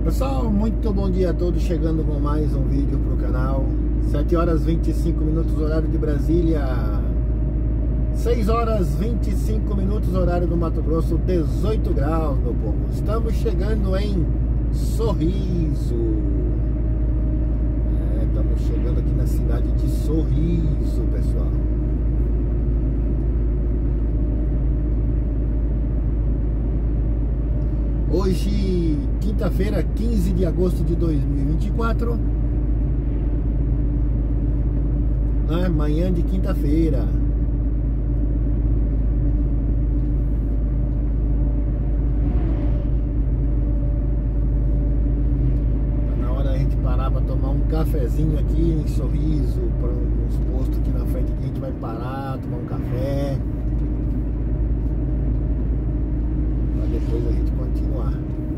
Pessoal, muito bom dia a todos, chegando com mais um vídeo pro canal. 7 horas 25 minutos, horário de Brasília. 6 horas 25 minutos, horário do Mato Grosso, 18 graus, meu povo. Estamos chegando em Sorriso. Estamos chegando aqui na cidade de Sorriso, pessoal. Hoje, quinta-feira, 15 de agosto de 2024. Manhã de quinta-feira. Tá na hora a gente parar para tomar um cafezinho aqui em Sorriso, para uns postos aqui na frente que a gente vai parar, tomar um café. Depois a gente continuar.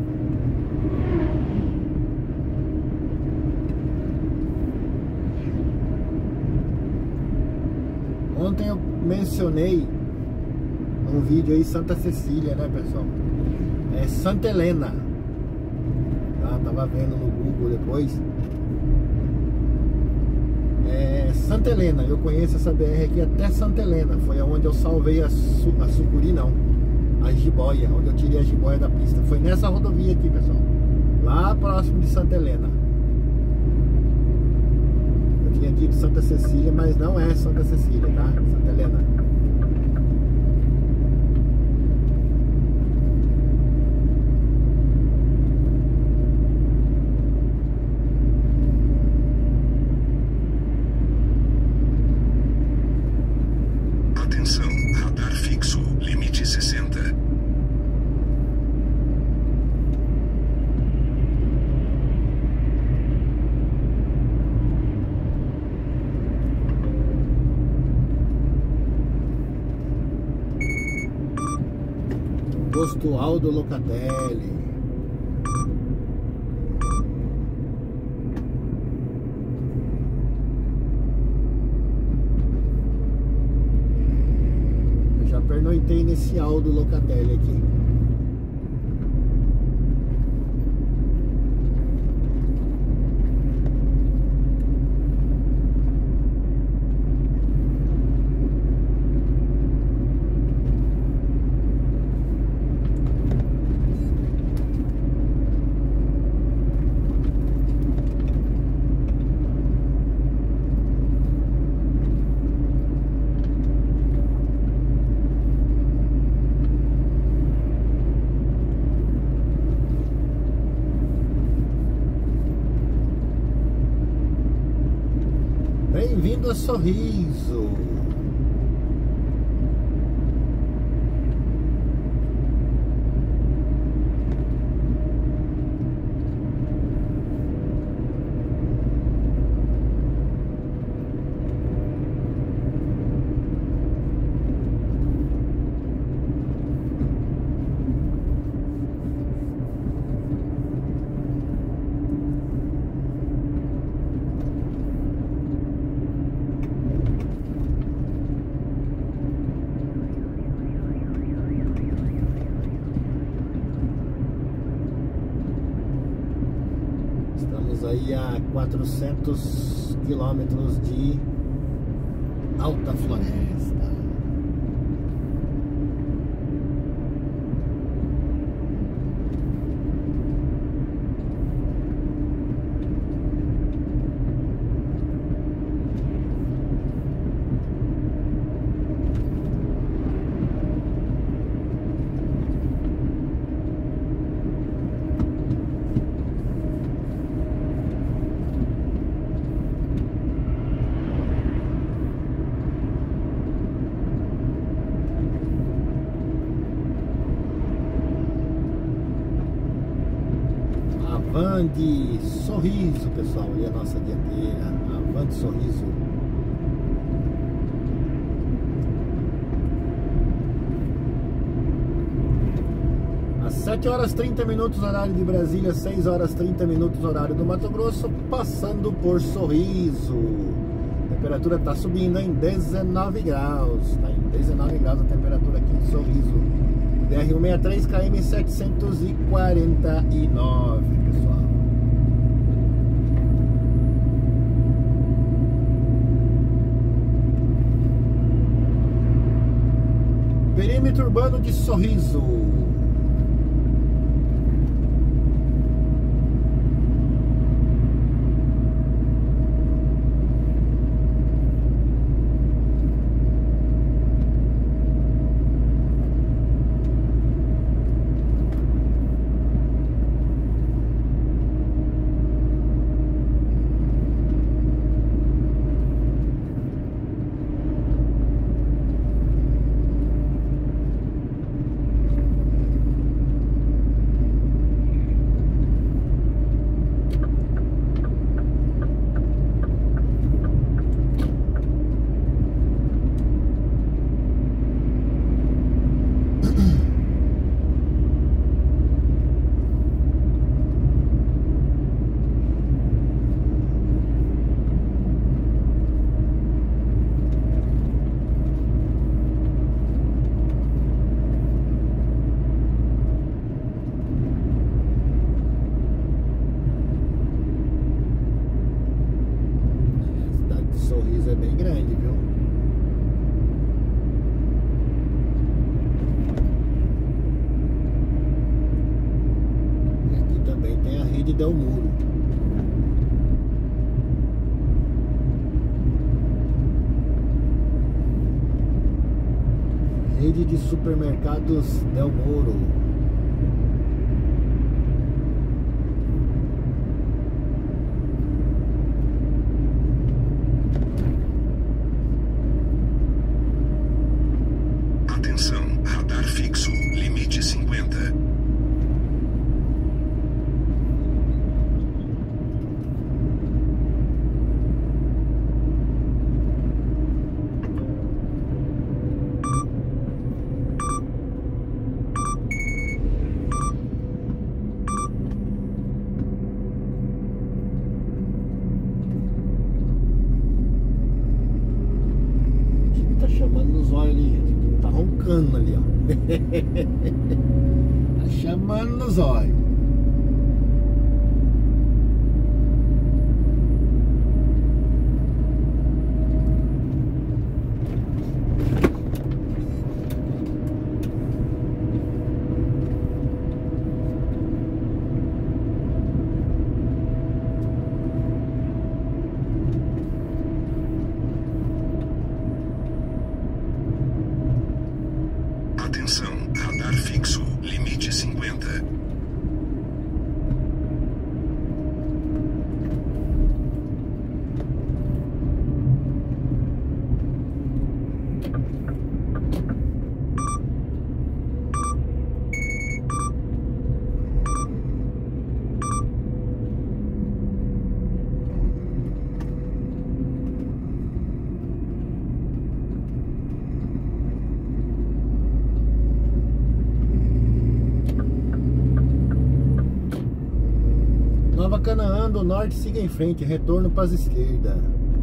Ontem eu mencionei num vídeo aí Santa Cecília, né, pessoal? É Santa Helena. Tava vendo no Google depois. É Santa Helena. Eu conheço essa BR aqui até Santa Helena. Foi onde eu salvei a sucuri, não. A jiboia, onde eu tirei a jiboia da pista. Foi nessa rodovia aqui, pessoal. Lá próximo de Santa Helena. Eu tinha dito Santa Cecília, mas não é Santa Cecília, tá? Santa Helena. Atenção, radar fixo, limite 60. Posto Aldo Locatelli. Eu já pernoitei nesse Aldo Locatelli aqui. Bem-vindo a Sorriso. Estamos aí a 400 quilômetros de Alta Floresta. Van de Sorriso, pessoal, ali a nossa dianteira, a Van de Sorriso. Às 7 horas 30 minutos, horário de Brasília, 6 horas 30 minutos, horário do Mato Grosso, passando por Sorriso. A temperatura está subindo em 19 graus, está em 19 graus a temperatura aqui em Sorriso. BR-163 km 749, pessoal. Perímetro Urbano de Sorriso. Sorriso é bem grande, viu? E aqui também tem a Rede Del Muro. Rede de Supermercados Del Muro. Radar fixo, limite 50. Tá chamando nos olhos ali, gente. Tá roncando ali, ó. Tá chamando nos olhos. Atenção, radar fixo, limite 50. Nova Canaã do Norte, siga em frente, retorno para as esquerdas.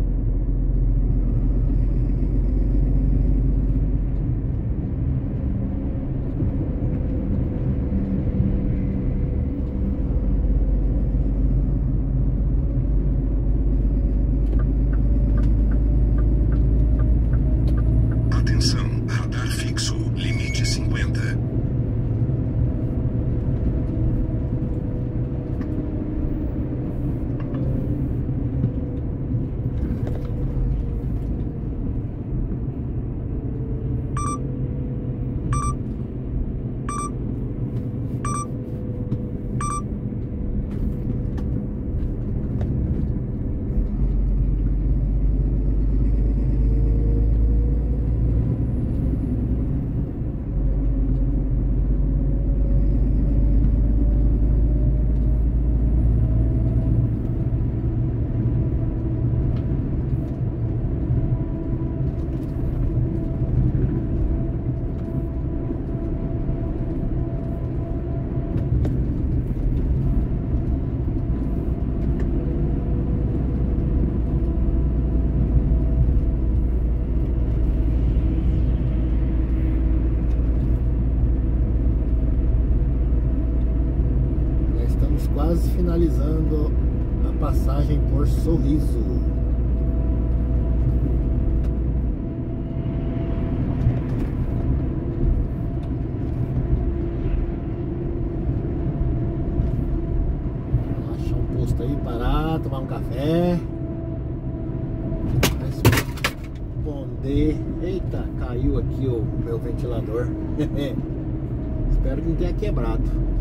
Atenção, radar fixo, limite 50. Quase finalizando a passagem por Sorriso. aí parar, tomar um café. Responder. Eita, caiu aqui o meu ventilador. Espero que não tenha quebrado.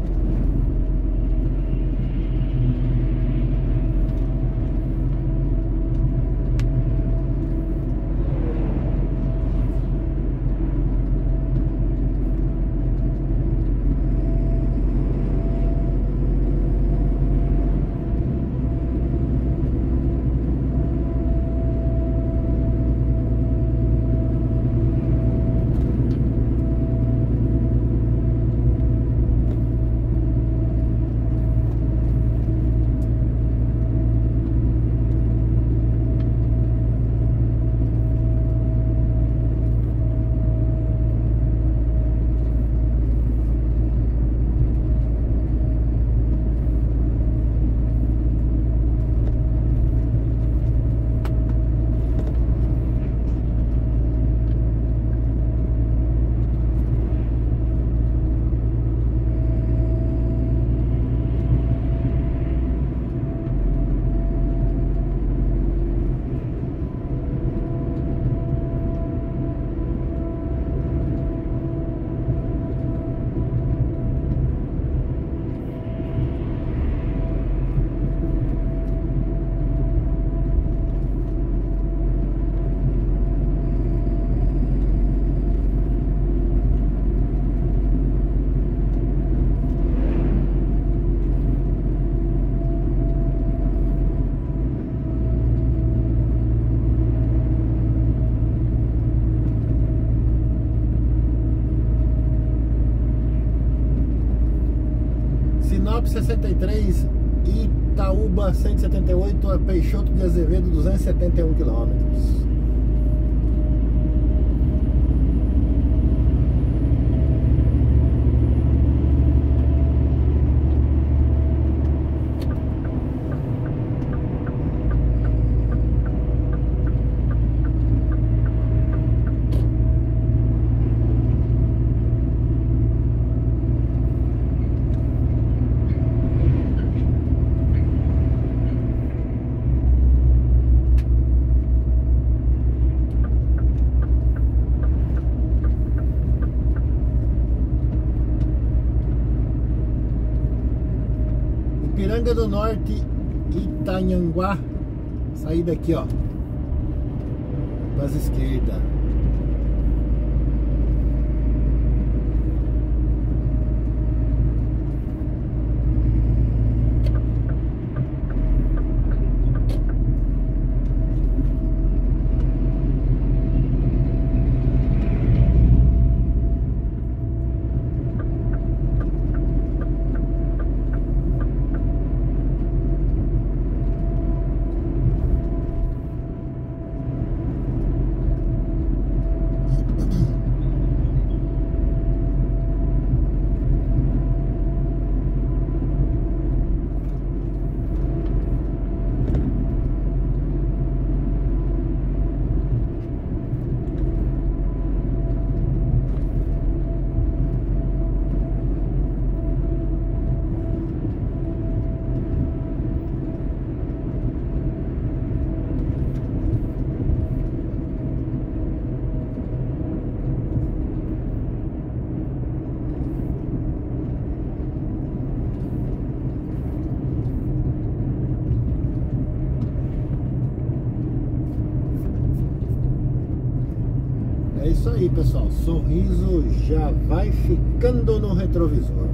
Sinop 63, Itaúba 178, Peixoto de Azevedo 271 quilômetros. Ipiranga do Norte, Itanhanguá, saída aqui, ó, das esquerdas. É isso aí, pessoal. Sorriso já vai ficando no retrovisor.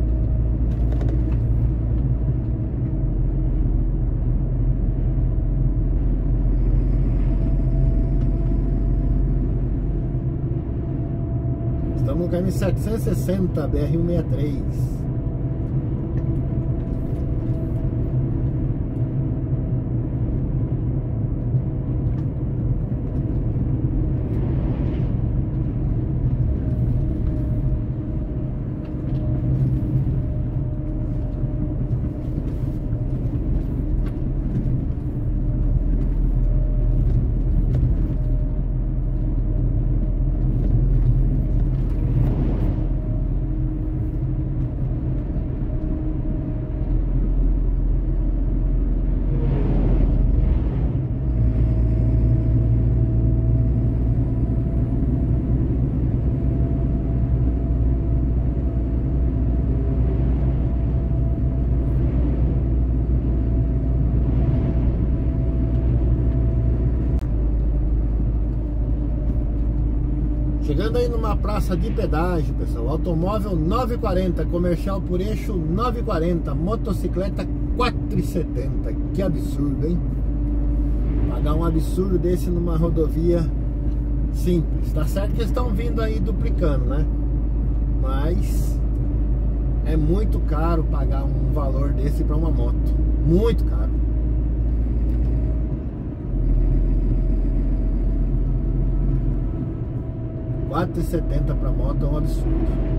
Estamos no caminho 760, BR-163. Chegando aí numa praça de pedágio, pessoal. Automóvel 9,40, comercial por eixo 9,40, motocicleta 4,70. Que absurdo, hein? Pagar um absurdo desse numa rodovia simples. Tá certo que eles estão vindo aí duplicando, né? Mas é muito caro pagar um valor desse para uma moto. Muito caro. R$4,70 para moto é um absurdo.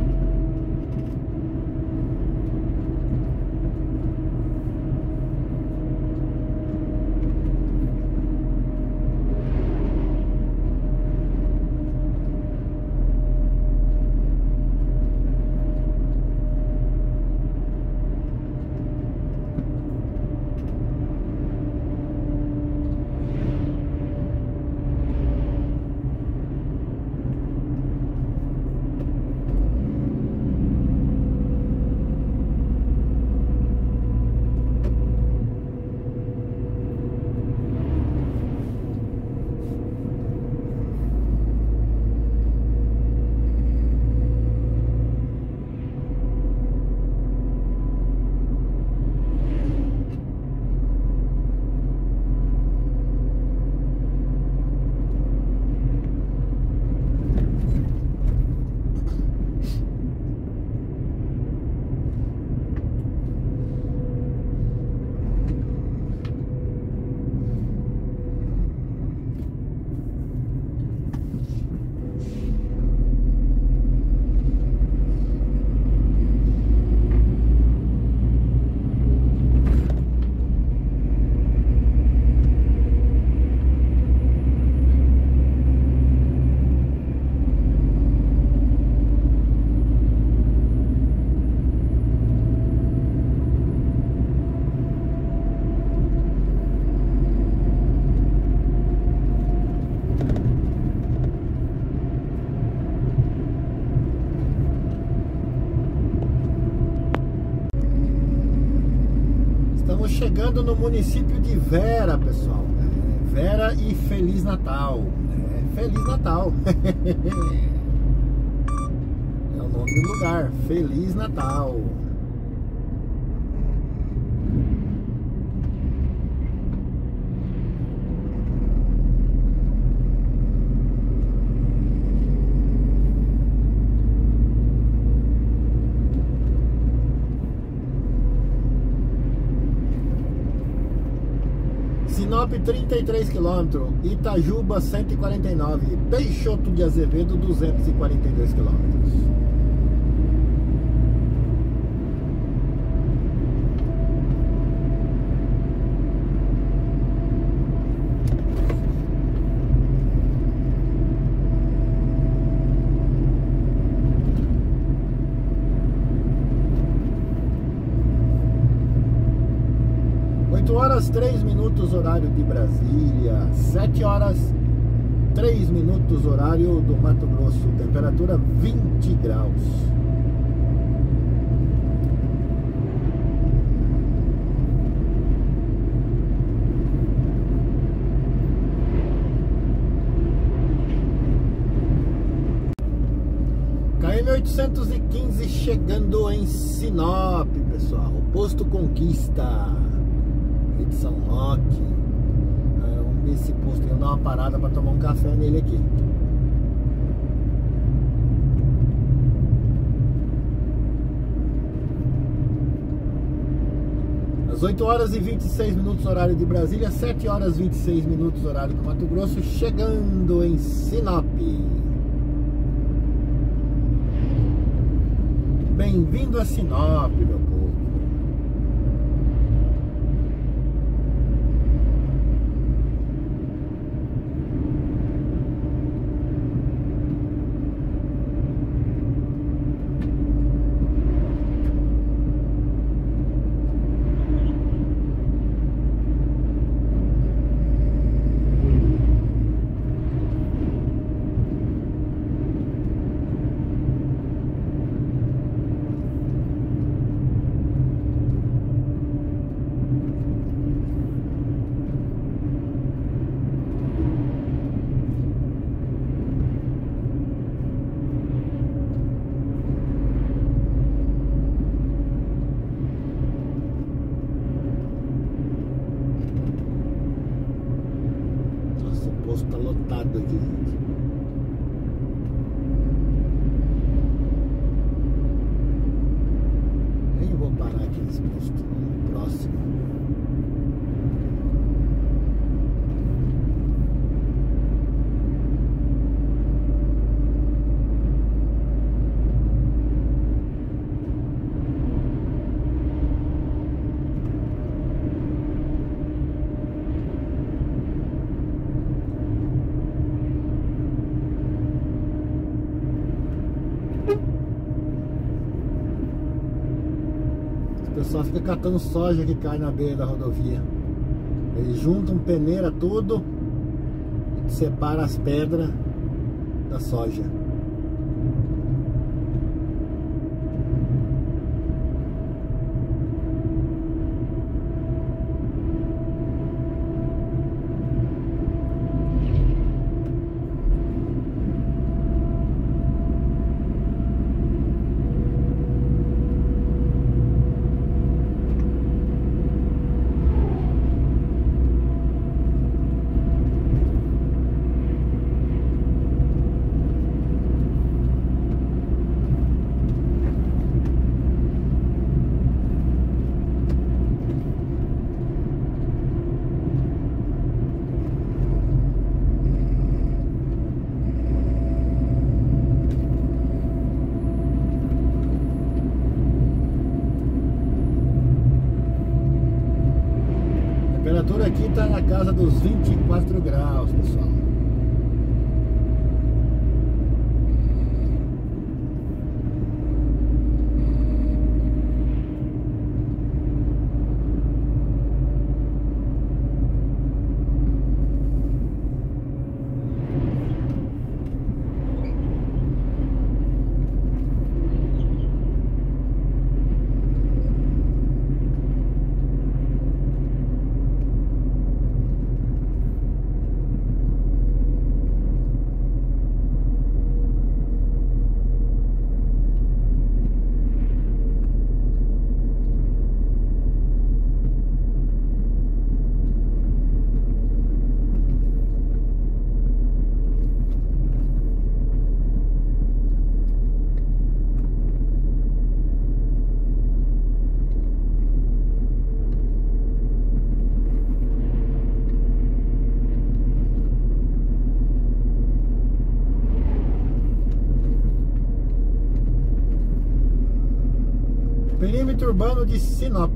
Estamos chegando no município de Vera, pessoal. Vera e Feliz Natal. Feliz Natal. É o nome do lugar. Feliz Natal. Sinop 33 km, Itajuba 149, Peixoto de Azevedo 242 km. Horas 3 minutos horário de Brasília, 7 horas 3 minutos horário do Mato Grosso, temperatura 20 graus. KM 815 chegando em Sinop, pessoal, posto Conquista de São Roque. Vamos ver esse posto, eu dar uma parada para tomar um café nele aqui. Às 8 horas e 26 minutos horário de Brasília, 7 horas e 26 minutos horário do Mato Grosso, chegando em Sinop. Bem-vindo a Sinop, meu povo. Mato Grosso. Próximo. O pessoal fica catando soja que cai na beira da rodovia. Eles juntam, peneira tudo e separa as pedras da soja. A temperatura aqui está na casa dos 24 graus, pessoal. Perímetro urbano de Sinop.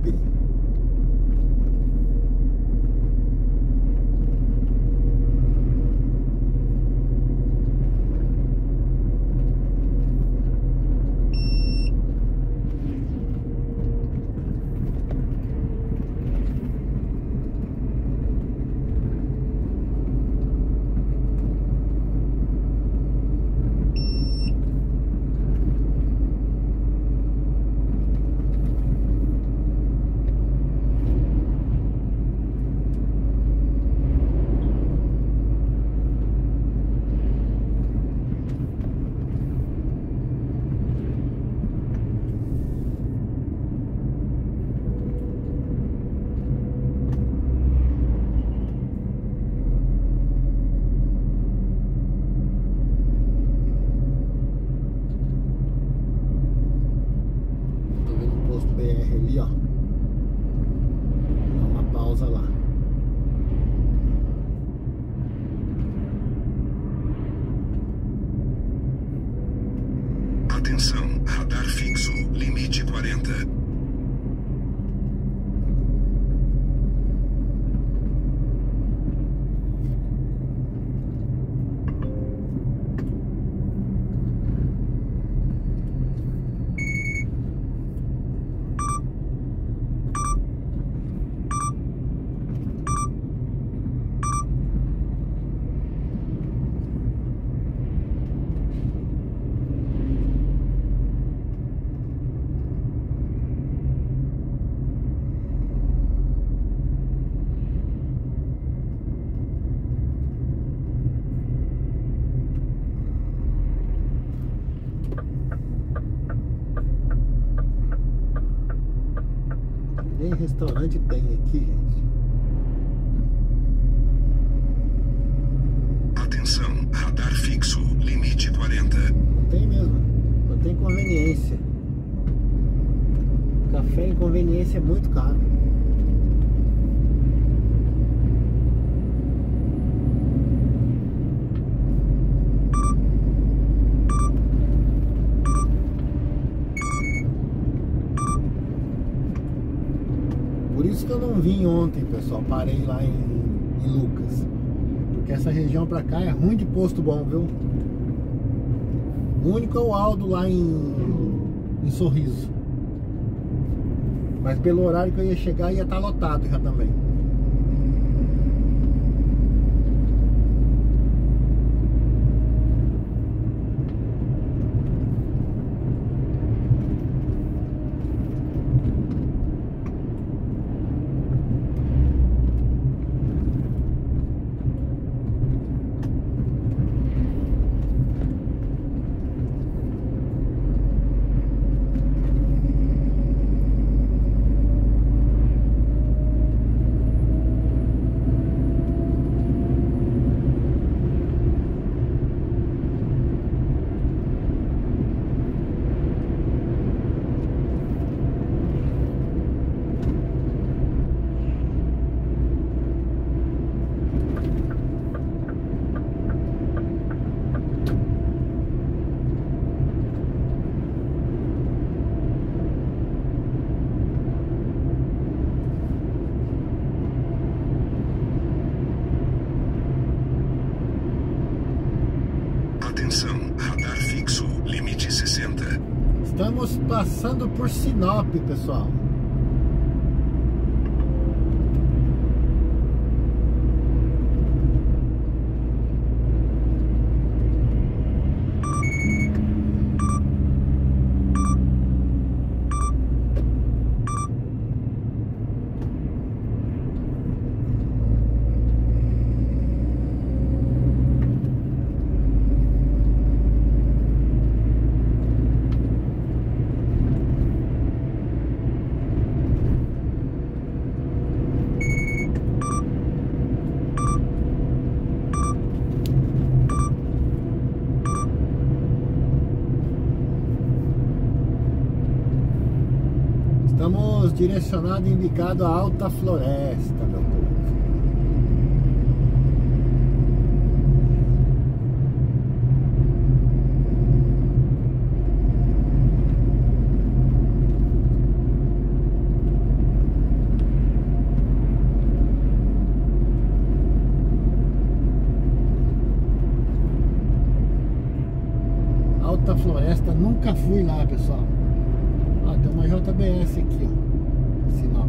Ali, ó. Dá uma pausa lá. Atenção, radar fixo, limite 40. Nem restaurante tem aqui, gente. Atenção, radar fixo, limite 40. Não tem mesmo. Não tem conveniência. Café em conveniência é muito caro. Por isso que eu não vim ontem, pessoal. Parei lá em Lucas. Porque essa região pra cá é ruim de posto bom, viu? O único é o Aldo lá em Sorriso. Mas pelo horário que eu ia chegar ia estar lotado já também. Atenção, radar fixo, limite 60. Estamos passando por Sinop, pessoal. Estamos direcionado e indicado a Alta Floresta, meu povo. Alta Floresta, nunca fui lá, pessoal. Ó, tem uma JBS aqui, ó, Sinop.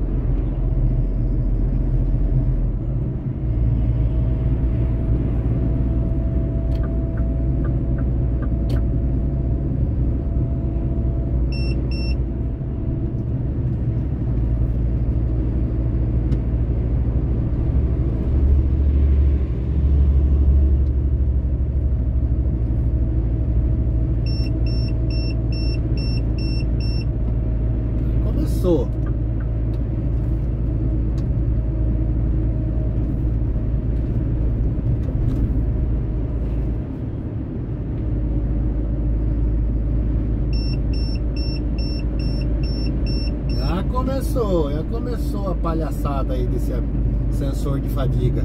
Começou. Já começou a palhaçada aí desse sensor de fadiga.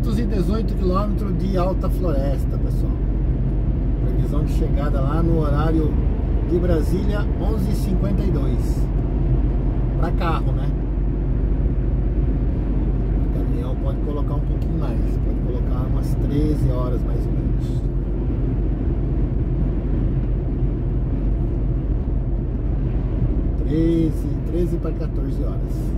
218 quilômetros de Alta Floresta, pessoal. Previsão de chegada lá no horário de Brasília, 11h52. Para carro, né? O caminhão pode colocar um pouquinho mais, pode colocar umas 13 horas mais ou menos. Treze para 14 horas.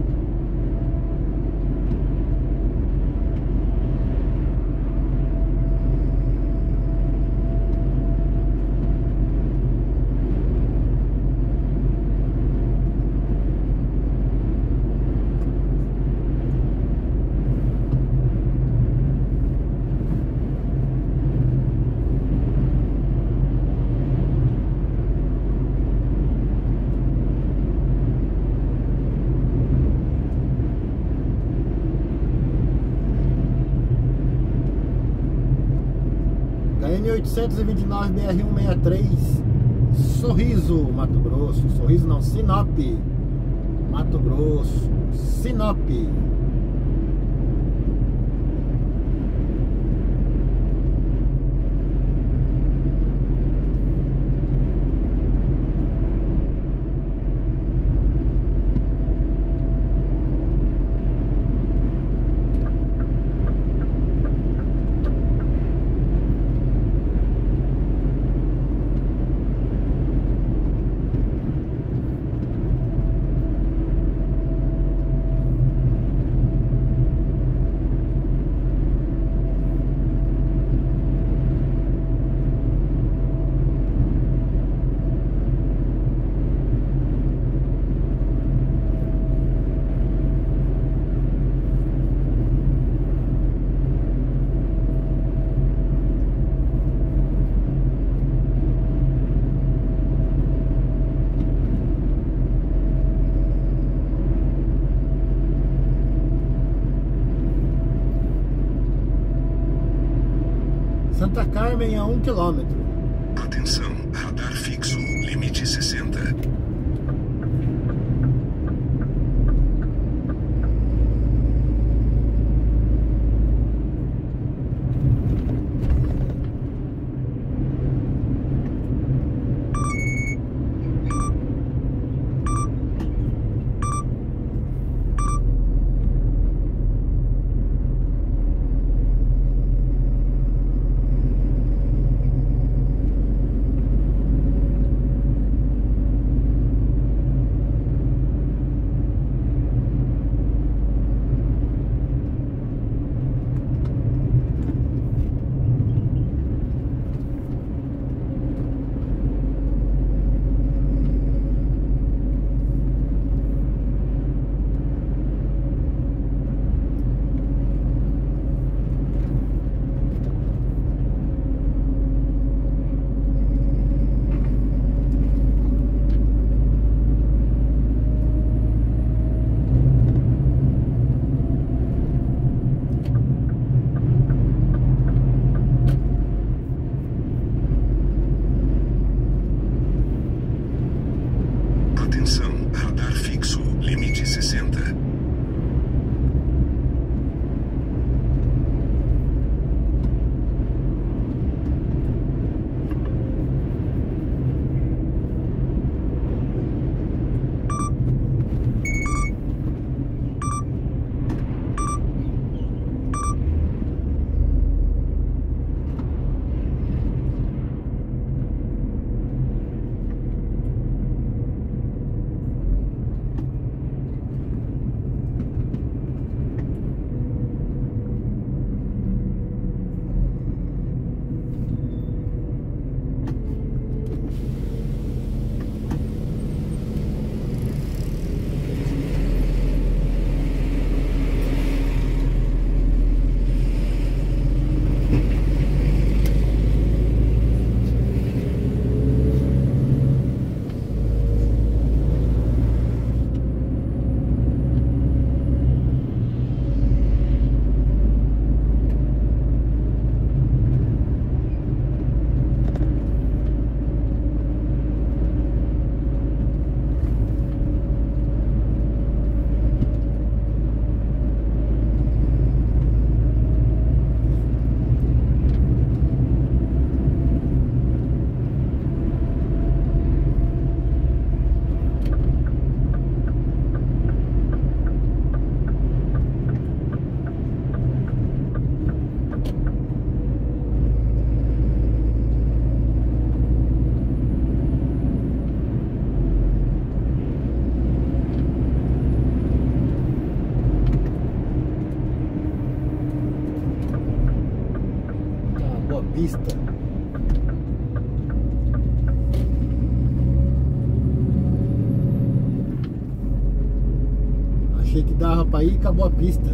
KM-829 BR-163 Sorriso, Mato Grosso. Sorriso não, Sinop, Mato Grosso. Sinop. Santa Carmen a 1 km. Atenção, radar fixo, limite 60. pista. Achei que dava pra ir e acabou a pista.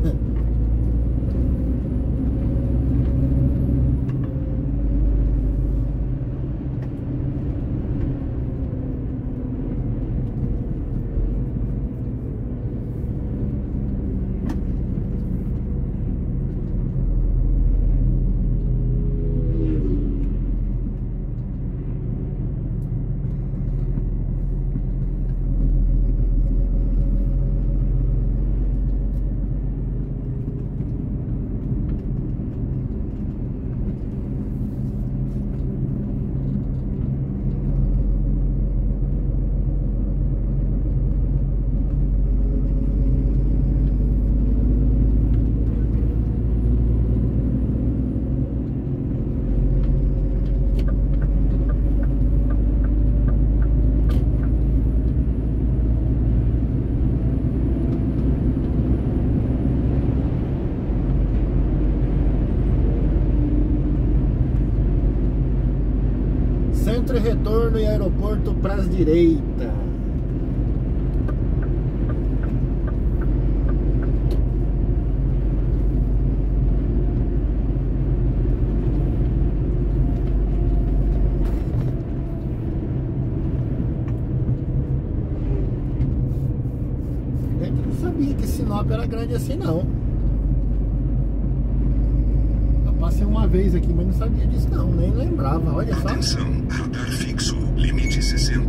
Centro e retorno e aeroporto para as direita. Eu não sabia que Sinop era grande assim, não. Passei uma vez aqui, mas não sabia disso não, nem lembrava, olha só. Atenção, radar fixo, limite 60.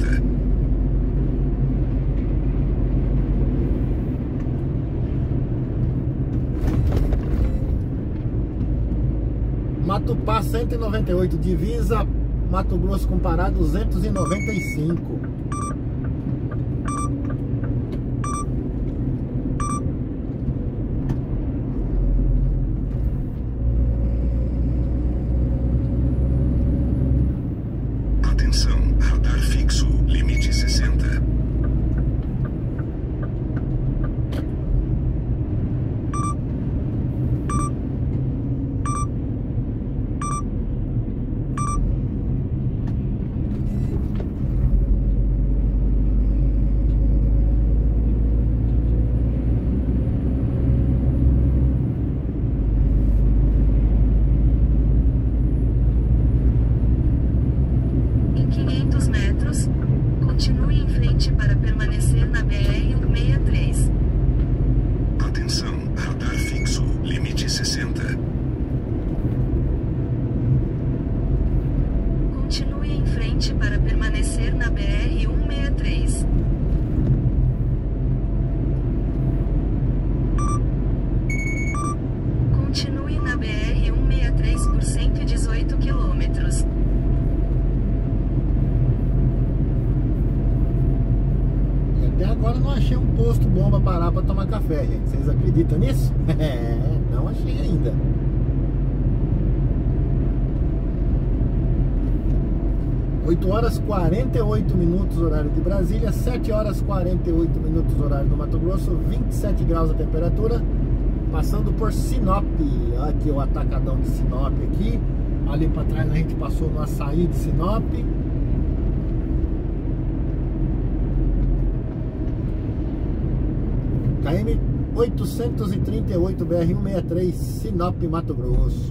Matupá 198, divisa Mato Grosso com Pará 295. Radar fixo, limite 60. Em 500 metros, continue em frente para permanecer na BR-163. Atenção, radar fixo, limite 60. Continue em frente para permanecer na BR-163. Continue na BR-163 por 118 quilômetros. Até agora não achei um posto bom pra parar pra tomar café, gente. Vocês acreditam nisso? É, não achei ainda. Oito horas 48 minutos horário de Brasília, 7 horas 48 minutos horário do Mato Grosso, 27 graus a temperatura, passando por Sinop. Olha aqui o atacadão de Sinop aqui. Ali pra trás a gente passou no açaí de Sinop. KM 838 BR-163, Sinop, Mato Grosso.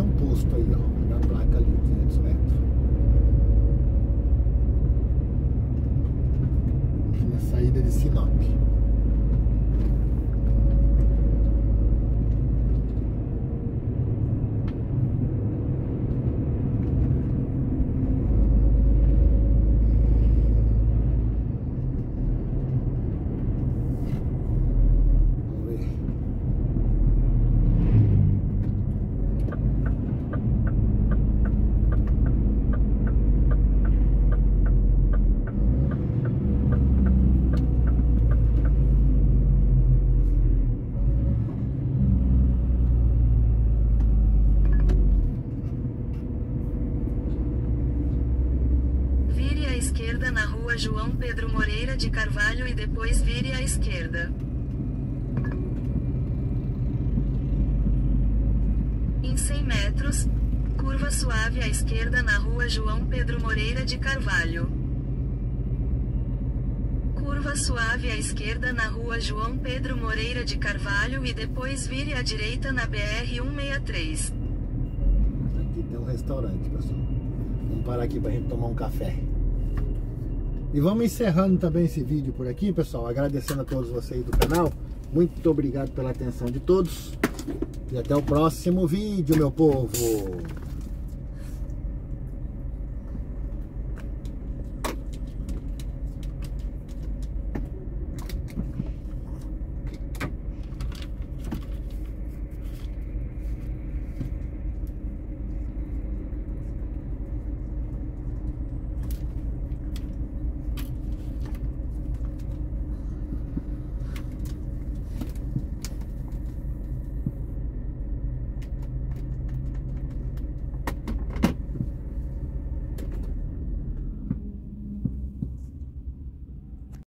um posto aí, ó, na placa ali, 500 metros. Aqui na saída de Sinop. Esquerda na rua João Pedro Moreira de Carvalho e depois vire à esquerda. Em 100 metros, curva suave à esquerda na rua João Pedro Moreira de Carvalho. Curva suave à esquerda na rua João Pedro Moreira de Carvalho e depois vire à direita na BR-163. Aqui tem um restaurante, pessoal. Vamos parar aqui pra gente tomar um café. E vamos encerrando também esse vídeo por aqui, pessoal. Agradecendo a todos vocês do canal. Muito obrigado pela atenção de todos. E até o próximo vídeo, meu povo.